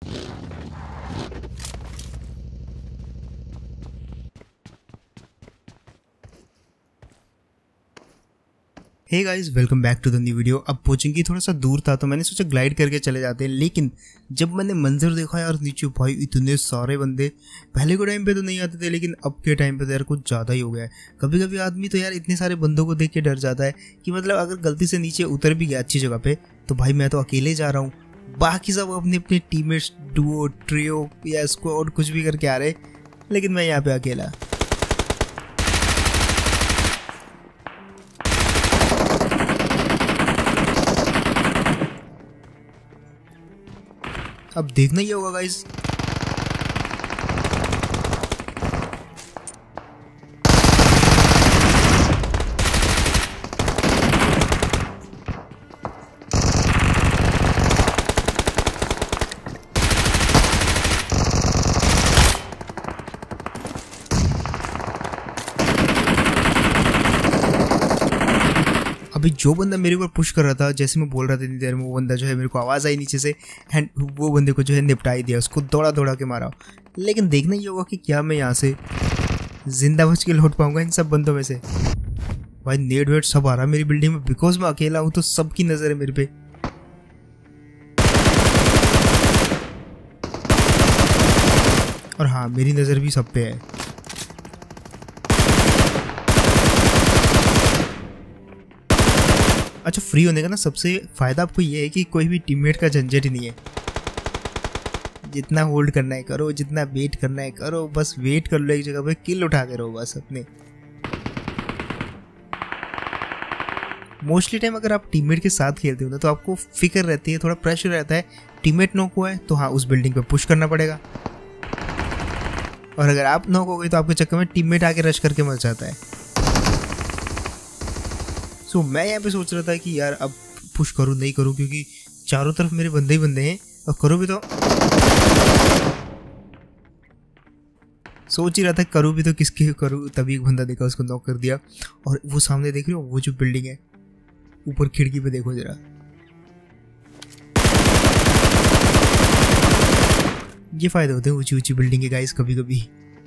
Hey guys, welcome back to the new video. अब पहुंचेंगे थोड़ा सा दूर था तो मैंने सोचा ग्लाइड करके चले जाते हैं, लेकिन जब मैंने मंजर देखा यार नीचे, भाई इतने सारे बंदे। पहले के टाइम पे तो नहीं आते थे, लेकिन अब के टाइम पे तो यार कुछ ज़्यादा ही हो गया है। कभी कभी आदमी तो यार इतने सारे बंदों को देख के डर जाता है कि मतलब अगर गलती से नीचे उतर भी गया अच्छी जगह पे तो भाई मैं तो अकेले जा रहा हूँ, बाकी सब अपने अपने टीममेट्स डुओ ट्रियो या स्क्वाड कुछ भी करके आ रहे, लेकिन मैं यहाँ पे अकेला। अब देखना ही होगा गाइस। अभी जो बंदा मेरे ऊपर पुश कर रहा था, जैसे मैं बोल रहा था इतनी देर में, वो बंदा जो है मेरे को आवाज़ आई नीचे से एंड वो बंदे को जो है निपटा ही दिया, उसको दौड़ा दौड़ा के मारा। लेकिन देखना ही होगा कि क्या मैं यहाँ से जिंदा बच के लौट पाऊंगा इन सब बंदों में से। भाई नेट वेट सब आ रहा है मेरी बिल्डिंग में, बिकॉज मैं अकेला हूँ तो सबकी नज़र है मेरे पे। और हाँ, मेरी नज़र भी सब पे है। अच्छा, फ्री होने का ना सबसे फ़ायदा आपको ये है कि कोई भी टीममेट का झंझट ही नहीं है। जितना होल्ड करना है करो, जितना वेट करना है करो, बस वेट कर लो एक जगह पे, किल उठाते रहो बस अपने। मोस्टली टाइम अगर आप टीममेट के साथ खेलते हो ना तो आपको फिक्र रहती है, थोड़ा प्रेशर रहता है। टीममेट नॉक हुआ है तो हाँ, उस बिल्डिंग पे पुश करना पड़ेगा, और अगर आप नॉक हो गए तो आपके चक्कर में टीममेट आके रश करके मर जाता है। तो मैं यहाँ पे सोच रहा था कि यार अब पुश करूँ नहीं करूँ, क्योंकि चारों तरफ मेरे बंदे ही बंदे हैं, और करूँ भी तो सोच ही रहा था करूँ भी तो किसके करूँ। तभी एक बंदा देखा, उसको नॉक कर दिया। और वो सामने देख रहे हो, वो जो बिल्डिंग है ऊपर खिड़की पे देखो जरा, ये फायदे होते हैं ऊंची ऊंची बिल्डिंग के गाइस कभी कभी।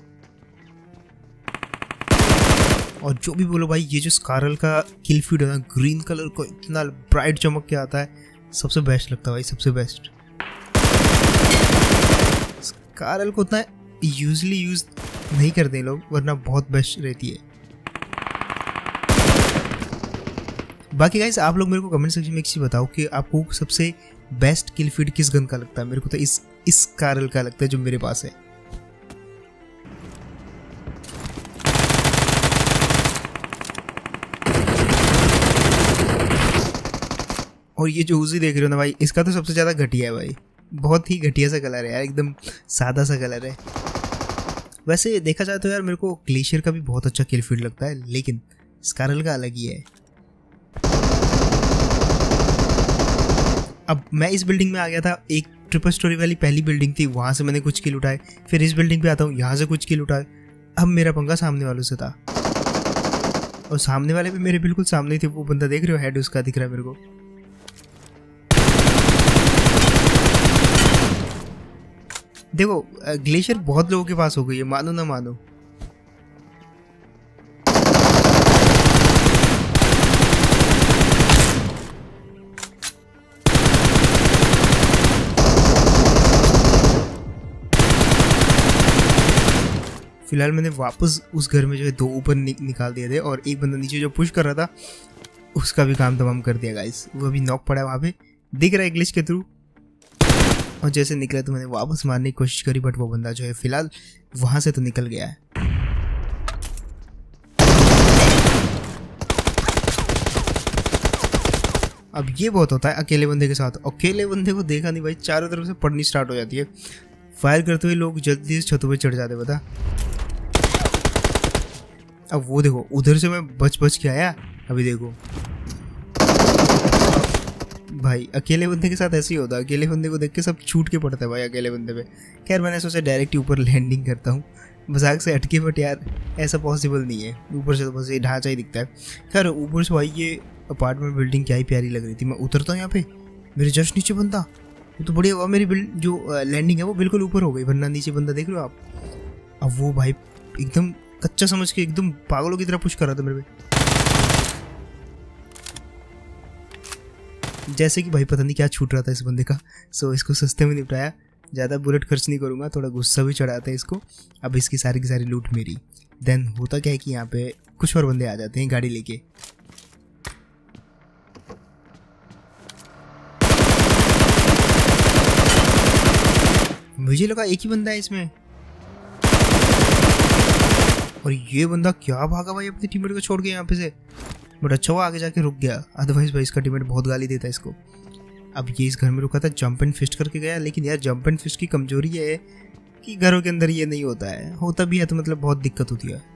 और जो भी बोलो भाई, ये जो स्कारल का किल फीड है ना, ग्रीन कलर को इतना ब्राइट चमक के आता है, सबसे बेस्ट लगता है भाई, सबसे बेस्ट। स्कारल को उतना यूजली यूज नहीं करते लोग, वरना बहुत बेस्ट रहती है। बाकी गाइस, आप लोग मेरे को कमेंट सेक्शन में एक चीज बताओ कि आपको सबसे बेस्ट किल फीड किस गन का लगता है। मेरे को तो इस स्कारल का लगता है जो मेरे पास है। और ये जो उजी देख रहे हो ना भाई, इसका तो सबसे ज़्यादा घटिया है भाई, बहुत ही घटिया सा कलर है यार, एकदम सादा सा कलर है। वैसे देखा जाए तो यार मेरे को ग्लेशियर का भी बहुत अच्छा किल फील्ड लगता है, लेकिन स्कारल का अलग ही है। अब मैं इस बिल्डिंग में आ गया था, एक ट्रिपल स्टोरी वाली पहली बिल्डिंग थी, वहाँ से मैंने कुछ किल उठाए। फिर इस बिल्डिंग पे आता हूँ, यहाँ से कुछ किल उठाए। अब मेरा पंगा सामने वालों से था, और सामने वाले भी मेरे बिल्कुल सामने थे। वो बंदा देख रहे हो, हेड उसका दिख रहा है मेरे को। देखो, ग्लेशियर बहुत लोगों के पास हो गई है, मानो ना मानो। फिलहाल मैंने वापस उस घर में जो है 2 ऊपर निकाल दिए थे, और एक बंदा नीचे जो पुश कर रहा था उसका भी काम तमाम कर दिया गाइस। वो अभी नॉक पड़ा है वहाँ पे, दिख रहा है ग्लिच के थ्रू। और जैसे निकला तो मैंने वापस मारने की कोशिश करी, बट वो बंदा जो है फिलहाल वहां से तो निकल गया है। अब ये बहुत होता है अकेले बंदे के साथ। अकेले बंदे को देखा नहीं भाई, चारों तरफ से पड़नी स्टार्ट हो जाती है। फायर करते हुए लोग जल्दी से छतों पे चढ़ जाते, बता। अब वो देखो, उधर से मैं बच के आया, अभी देखो भाई, अकेले बंदे के साथ ऐसे ही होता है। अकेले बंदे को देख के सब छूट के पड़ता है भाई अकेले बंदे पे। खैर मैंने सोचा डायरेक्ट ही ऊपर लैंडिंग करता हूँ, मजाक से हटके, बट यार ऐसा पॉसिबल नहीं है। ऊपर से तो बस ये ढांचा ही दिखता है। खैर ऊपर से भाई ये अपार्टमेंट बिल्डिंग क्या ही प्यारी लग रही थी। मैं उतरता हूँ यहाँ पे, मेरे जस्ट नीचे बंदा, ये तो बढ़िया हुआ, मेरी बिल्ड जो लैंडिंग है वो बिल्कुल ऊपर हो गई, वरना नीचे बंदा देख लो आप। अब वो भाई एकदम कच्चा समझ के एकदम पागलों की तरह पुश कर रहा था मेरे पे, जैसे कि भाई पता नहीं क्या छूट रहा था इस बंदे का। सो इसको सस्ते में निपटाया, ज़्यादा बुलेट खर्च नहीं करूँगा, थोड़ा गुस्सा भी चढ़ाता है इसको। अब इसकी सारी की सारी लूट मेरी। देन होता क्या है कि यहाँ पे कुछ और बंदे आ जाते हैं गाड़ी लेके। मुझे लगा एक ही बंदा है इसमें, और ये बंदा क्या भागा भाई अपने टीममेट को छोड़ के यहाँ पे से। बट अच्छा वो आगे जाके रुक गया, अदरवाइज भाई इसका टीममेट बहुत गाली देता है इसको। अब ये इस घर में रुका था, जंप एंड फिस्ट करके गया, लेकिन यार जंप एंड फिस्ट की कमजोरी ये है कि घरों के अंदर ये नहीं होता है, होता भी है तो मतलब बहुत दिक्कत होती है।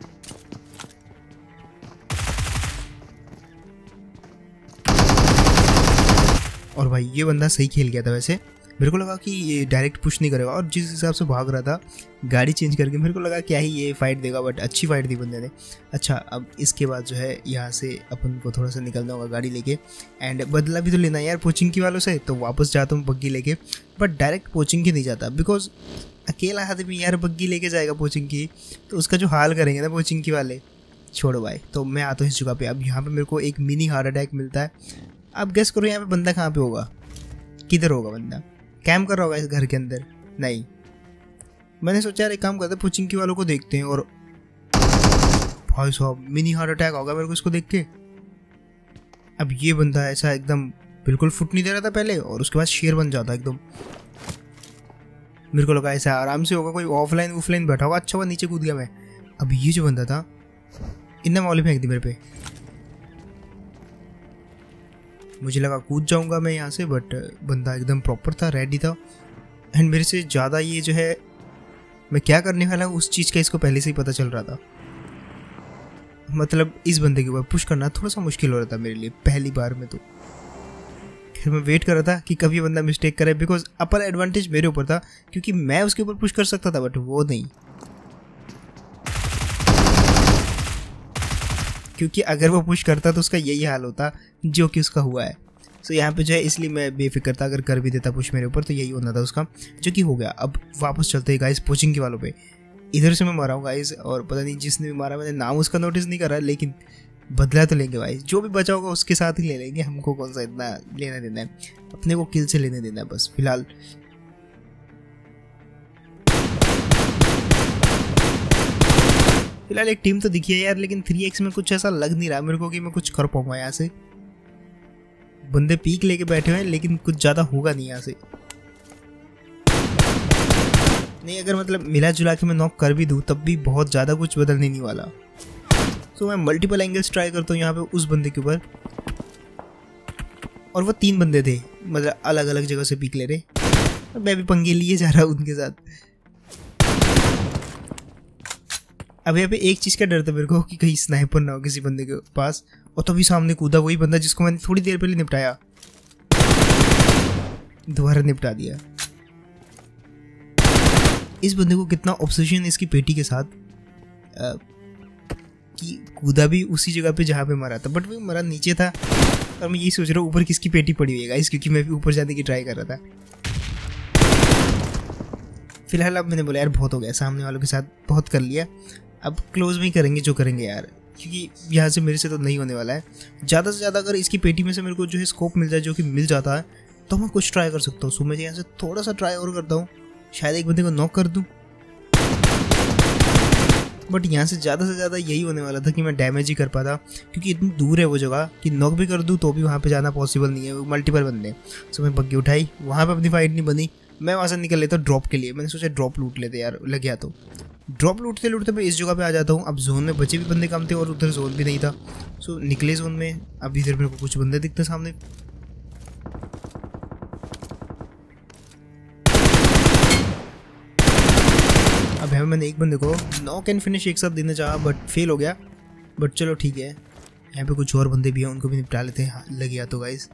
और भाई ये बंदा सही खेल गया था वैसे, मेरे को लगा कि ये डायरेक्ट पुश नहीं करेगा, और जिस हिसाब से भाग रहा था गाड़ी चेंज करके मेरे को लगा क्या ही ये फाइट देगा, बट अच्छी फाइट दी बंदे ने। अच्छा अब इसके बाद जो है यहाँ से अपन को थोड़ा सा निकलना होगा गाड़ी लेके, एंड बदला भी तो लेना है यार पोचिंग की वालों से। तो वापस जाता हूँ बग्गी लेके, बट डायरेक्ट पोचिंग की नहीं जाता, बिकॉज अकेला आदमी यार बग्गी लेके जाएगा पोचिंग की तो उसका जो हाल करेंगे ना पोचिंग की वाले, छोड़ो भाई। तो मैं आता हूँ इस जगह पे। अब यहाँ पे मेरे को एक मिनी हार्ट अटैक मिलता है। अब गेस करो यहाँ पे बंदा कहाँ पे होगा, किधर होगा बंदा? कैंप कर रहा होगा इस घर के अंदर? नहीं, मैंने सोचा यार एक काम करते पोचिंग की वालों को देखते हैं, और भाई साहब मिनी हार्ट अटैक होगा मेरे को इसको देख के। अब ये बंदा ऐसा एकदम बिल्कुल फुट नहीं दे रहा था पहले, और उसके बाद शेर बन जाता एकदम। मेरे को लगा ऐसा आराम से होगा, कोई ऑफलाइन बैठा होगा, अच्छा हुआ नीचे कूद गया मैं। अब ये जो बंदा था इनने मौली फेंक दी मेरे पे, मुझे लगा कूद जाऊंगा मैं यहाँ से, बट बंदा एकदम प्रॉपर था, रेडी था, एंड मेरे से ज़्यादा ये जो है मैं क्या करने वाला उस चीज़ का इसको पहले से ही पता चल रहा था। मतलब इस बंदे के ऊपर पुश करना थोड़ा सा मुश्किल हो रहा था मेरे लिए पहली बार में। तो फिर मैं वेट कर रहा था कि कभी बंदा मिस्टेक करे, बिकॉज अपर एडवांटेज मेरे ऊपर था क्योंकि मैं उसके ऊपर पुश कर सकता था, बट वो नहीं, क्योंकि अगर वो पुश करता तो उसका यही हाल होता जो कि उसका हुआ है। सो यहाँ पे जो है इसलिए मैं बेफिक्र था, अगर कर भी देता पुश मेरे ऊपर तो यही होना था उसका, जो कि हो गया। अब वापस चलते हैं गाइस पोचिंग के वालों पे। इधर से मैं मारा हूँ गाइस, और पता नहीं जिसने भी मारा मैंने नाम उसका नोटिस नहीं करा, लेकिन बदला तो लेंगे भाई, जो भी बचा होगा उसके साथ ही ले लेंगे। हमको कौन सा इतना लेना देना है, अपने को किल से लेने देना है बस फिलहाल। एक टीम तो दिखी है यार, लेकिन 3x में कुछ ऐसा लग नहीं रहा मेरे को कि मैं कुछ कर पाऊंगा यहाँ से। बंदे पीक लेके बैठे हुए हैं, लेकिन कुछ ज़्यादा होगा नहीं यहाँ से। नहीं, अगर मतलब मिला जुला के मैं नॉक कर भी दूँ तब भी बहुत ज़्यादा कुछ बदलने नहीं वाला। तो मैं मल्टीपल एंगल्स ट्राई करता हूँ यहाँ पे उस बंदे के ऊपर, और वो 3 बंदे थे, मतलब अलग अलग जगह से पीक ले रहे, और मैं भी पंगे लिए जा रहा हूँ उनके साथ। अब यहाँ पे एक चीज़ का डर था मेरे को कि कहीं स्नाइपर ना हो किसी बंदे के पास, और तभी सामने कूदा वही बंदा जिसको मैंने थोड़ी देर पहले निपटाया, दोबारा निपटा दिया। इस बंदे को कितना ऑब्सेशन है इसकी पेटी के साथ कि कूदा भी उसी जगह पे जहाँ पे मरा था, बट वो मरा नीचे था, और मैं यही सोच रहा हूँ ऊपर किसकी पेटी पड़ी हुई है गाइस, क्योंकि मैं भी ऊपर जाने की ट्राई कर रहा था। फिलहाल अब मैंने बोला यार बहुत हो गया, सामने वालों के साथ बहुत कर लिया, अब क्लोज में ही करेंगे जो करेंगे यार, क्योंकि यहाँ से मेरे से तो नहीं होने वाला है। ज़्यादा से ज़्यादा अगर इसकी पेटी में से मेरे को जो है स्कोप मिल जाए, जो कि मिल जाता है, तो मैं कुछ ट्राई कर सकता हूँ। सो मैं यहाँ से थोड़ा सा ट्राई और करता हूँ, शायद एक बंदे को नॉक कर दूँ, बट यहाँ से ज़्यादा यही होने वाला था कि मैं डैमेज ही कर पाता, क्योंकि इतनी दूर है वो जगह कि नॉक भी कर दूँ तो भी वहाँ पे जाना पॉसिबल नहीं है, मल्टीपल बंदे। सो मैं बग्गी उठाई, वहाँ पे अपनी फाइट नहीं बनी, मैं वहाँ से निकल लेता ड्रॉप के लिए। मैंने सोचा ड्रॉप लूट लेते यार, लग गया तो ड्रॉप लूटते लूटते मैं इस जगह पे आ जाता हूँ। अब जोन में बचे भी बंदे कम थे और उधर जोन भी नहीं था, सो निकले जोन में। अब इधर मेरे को कुछ बंदे दिखते सामने, अब यहाँ मैंने एक बंदे को नॉक एंड फिनिश एक साथ देना चाहा, बट फेल हो गया। बट चलो ठीक है, यहाँ पे कुछ और बंदे भी हैं, उनको भी निपटा लेते हैं, लग गया तो गाइस।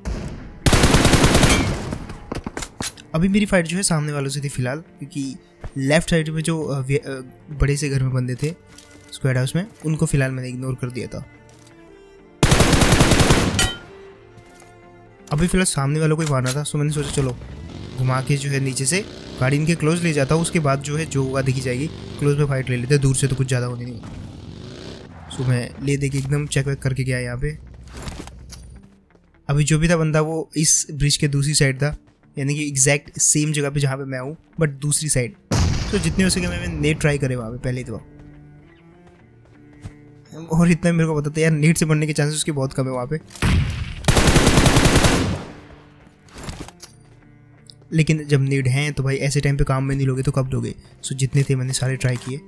अभी मेरी फाइट जो है सामने वालों से थी फिलहाल, क्योंकि लेफ्ट साइड में जो बड़े से घर में बंदे थे स्क्वाड हाउस में, उनको फिलहाल मैंने इग्नोर कर दिया था। अभी फिलहाल सामने वालों को ही मारना था, सो मैंने सोचा चलो घुमा के जो है नीचे से गाड़ी इनके क्लोज ले जाता हूँ, उसके बाद जो है जो होगा देखी जाएगी। क्लोज में फाइट ले लेते हैं, दूर से तो कुछ ज़्यादा होने नहीं। सो मैं ले दे के एकदम चेक वेक करके गया यहाँ पे। अभी जो भी था बंदा वो इस ब्रिज के दूसरी साइड था, यानी कि एग्जैक्ट सेम जगह पे जहाँ पे मैं हूँ बट दूसरी साइड। तो जितने हो सके मैं नेट ट्राई करे वहाँ पे पहले तो, और इतना मेरे को पता था यार नेट से बढ़ने के चांसेस उसके बहुत कम है वहाँ पे। लेकिन जब नीड हैं तो भाई ऐसे टाइम पे काम में नहीं लोगे तो कब लोगे। सो जितने थे मैंने सारे ट्राई किए।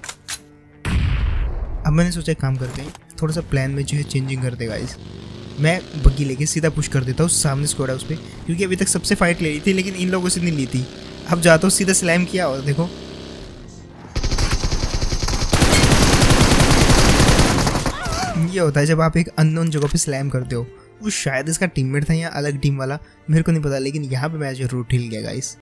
अब मैंने सोचा एक काम करते हैं, थोड़ा सा प्लान में जो है चेंजिंग कर देगा गाइस। मैं बग्गी लेके सीधा पुश कर देता हूँ सामने स्क्वाड हाउस पे, क्योंकि अभी तक सबसे फाइट ले ली थी लेकिन इन लोगों से नहीं ली थी। अब जाता हूँ सीधा स्लैम किया और देखो ये होता है जब आप एक अननोन जगह पे स्लैम करते हो। वो शायद इसका टीममेट था या अलग टीम वाला, मेरे को नहीं पता, लेकिन यहाँ पे मैं जरूर हिल गया गाइस।